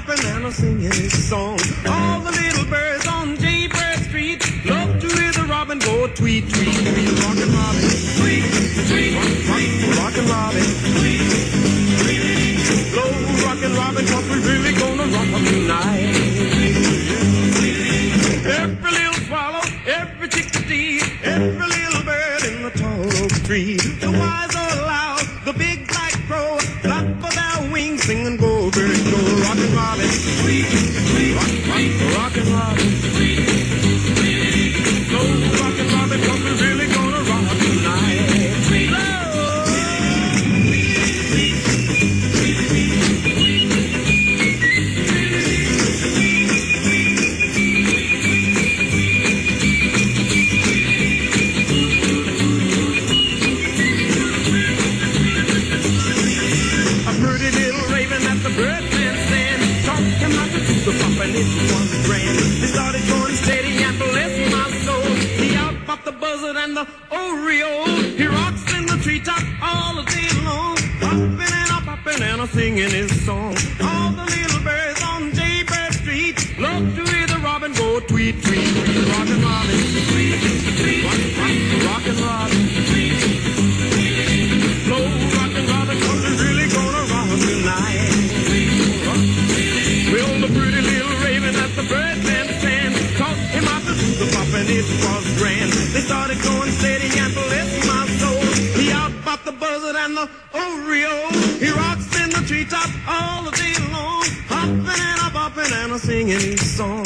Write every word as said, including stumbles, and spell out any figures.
bopping and a singing his song. All the little birds on Jaybird Street love to hear the robin go tweet, tweet, tweet. Rockin' Robin, tweet, tweet, tweet. Rockin' Robin, tweet, tweet. Blow Rockin' Robin, 'cause we really gonna rock 'em tonight. Every little swallow, every chickadee, every little bird in the tall oak tree. The wise or loud, the big black crow, flap of their wings, sing and go, bird, go. Rockin' Robin, tweet, tweet, tweet. Rockin' Robin, tweet, tweet. Go Rockin' Robin, 'cause we're really gonna rock tonight. They started going steady and bless my soul. He outpopped the buzzard and the Oriole. He rocks in the treetop all the day long, popping and a popping and a singing his song. All the little birds on Jaybird Street love to hear the robin go tweet, tweet, tweet. Rockin' Robin, tweet, tweet, tweet. Rockin' Robin, tweet, tweet. Blow Rockin' Robin, 'cause we're really gonna rock tonight. Well, the pretty little raven at the birdman stand taught him how to do the pop, and it was grand. They started going steady and bless my soul. He outpopped the buzzard and the Oriole. He rocks in the treetop all the day long, hopping and a bopping and a singing his song.